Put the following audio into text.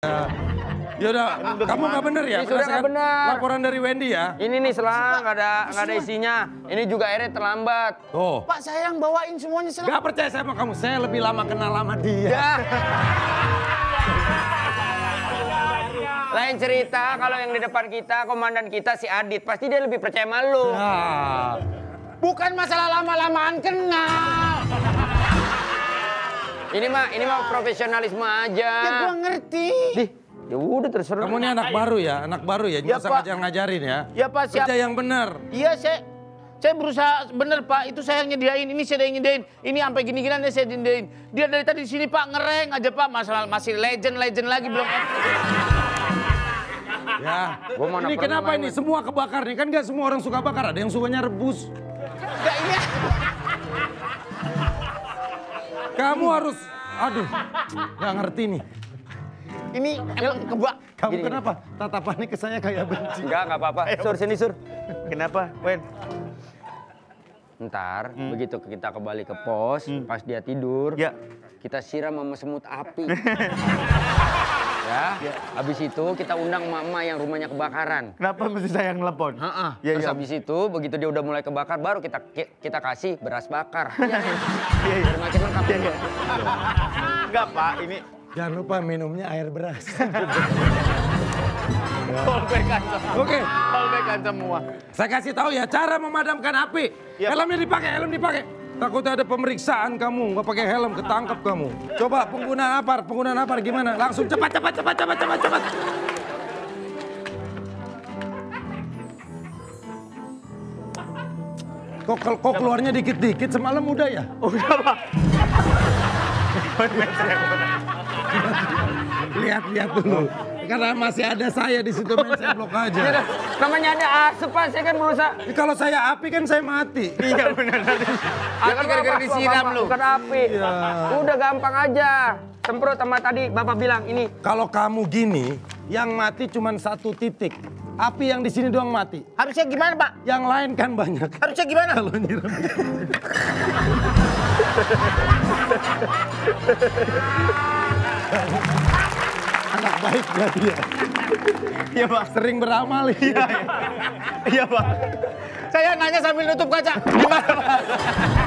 Ya udah, kamu nggak bener ya? Ini sudah nggak benar. Laporan dari Wendy ya? Ini nih selang, nggak ada isinya. Ini juga airnya terlambat. Oh. Pak, saya yang bawain semuanya selang. Gak percaya saya sama kamu, saya lebih lama kenal sama dia. Ya. Lain cerita kalau yang di depan kita, komandan kita si Adit, pasti dia lebih percaya sama lu. Nah. Bukan masalah lama-lamaan kenal. Ini mah profesionalisme aja. Ya gua ngerti. Dih, ya udah terserah. Kamu ini anak baru ya, Ya, nggak usah Pak. ngajarin ya. Ya Pak, siap. Kerja yang benar. Iya, saya berusaha bener Pak. Itu saya yang nyediain, ini saya yang nyediain. Ini sampai gini-ginian saya nyediain. Dia dari tadi di sini Pak ngereng aja Pak. Masalah masih legend lagi belum. Ya. Gua mana Ini pernah kenapa main, ini semua kebakar nih? Kan nggak semua orang suka bakar, ada yang sukanya rebus. Enggak ini. Kamu harus, aduh, nggak ngerti nih. Ini emang kebak. Kamu Gini. kenapa? Tatapannya ke saya kayak benci. Enggak apa-apa. Sur, sini Sur. Kenapa, Wen? Ntar, begitu kita kembali ke pos, pas dia tidur, Ya. kita siram sama semut api. Ya, habis itu kita undang emak-emak yang rumahnya kebakaran. Kenapa mesti saya yang telepon? Heeh. Ya, Terus ya. habis itu, begitu dia udah mulai kebakar, baru kita kasih beras bakar. Iya, iya. Biar makin lengkap. Enggak, Pak, ini Jangan lupa minumnya air beras. callback-an semua. Oke. Callback-an semua. Saya kasih tahu ya cara memadamkan api. Ya, Helm dipakai. Takutnya ada pemeriksaan kamu, nggak pakai helm, ketangkap kamu. Coba penggunaan apar gimana? Langsung cepat. Kok keluarnya dikit-dikit, semalam udah ya? Udah, Pak. Lihat dulu. Karena masih ada saya di situ, main saya blok aja. Namanya ada asap, Pak. Saya kan berusaha. Kalau saya api kan saya mati. Iya, benar. Ya kan gara-gara apa, disiram Bapak, lu. bukan api. Iya. Udah gampang aja. Semprot sama tadi Bapak bilang ini. Kalau kamu gini, yang mati cuma satu titik. Api yang di sini doang mati. Harusnya gimana, Pak? Yang lain kan banyak. Harusnya gimana? Kalau nyiram. Anak baik berarti ya. Iya, Pak. Sering beramal ya. Iya, Pak. Saya nanya sambil nutup kaca. Gimana, Pak?